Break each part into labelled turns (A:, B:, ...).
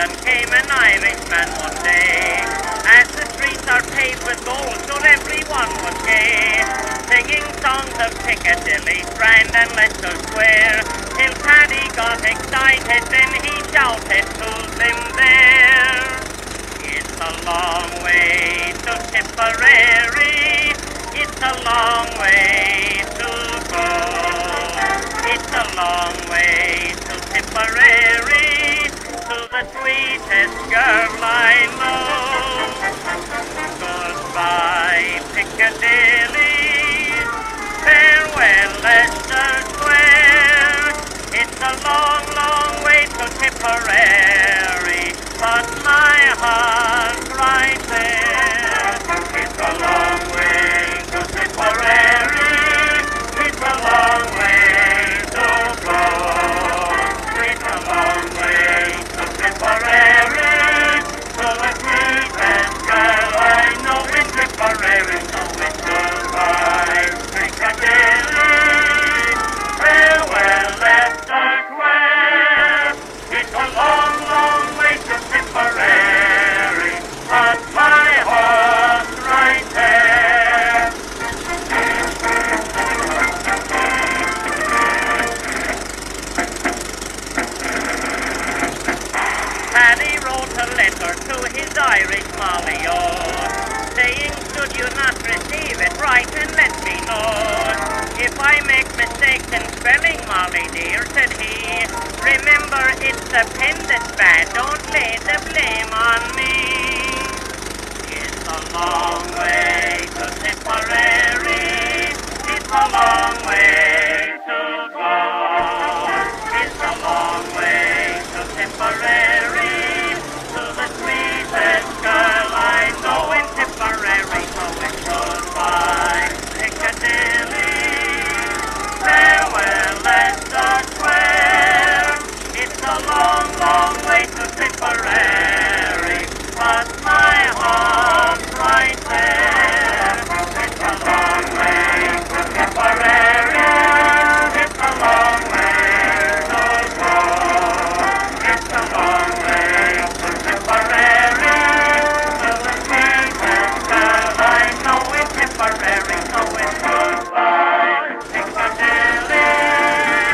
A: Dublin came an Irishman one day. As the streets are paved with gold, so everyone was gay, singing songs of Piccadilly, Strand and Leicester Square, till Paddy got excited, then he shouted, "Who's them there?" It's a long way to Tipperary, it's a long way to go. It's a long way to Tipperary, to the sweetest girl I know. Goodbye, Piccadilly, farewell, Leicester Square. It's a long, long way to Tipperary, but my heart's right there. It's a long way to Tipperary, it's a long way to go. It's a long way to Tipperary, to the sweetest girl I know in Tipperary. So it's goodbye, Piccadilly, farewell, Leicester Square. It's a long, long way to Tipperary, but my heart's right there. Paddy wrote a letter to his Irish Molly-o, saying, should you not receive it, write and let me know. If I make mistakes in spelling, Molly dear, said he, remember it's the pen that's bad, don't lay the blame on me. It's a long way to Tipperary, it's a long way to go. It's a long way to Tipperary, to the sweetest girl I know in Tipperary. So it's goodbye, Piccadilly, farewell, Leicester Square. It's a long, long way to Tipperary, but my heart's right there. It's a long way to Tipperary, it's a long way to go. It's a long way to Tipperary, to the sweetest girl I know in Tipperary. So it's goodbye, Piccadilly,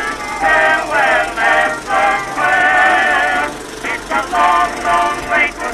A: farewell, Leicester Square. It's a long, long way to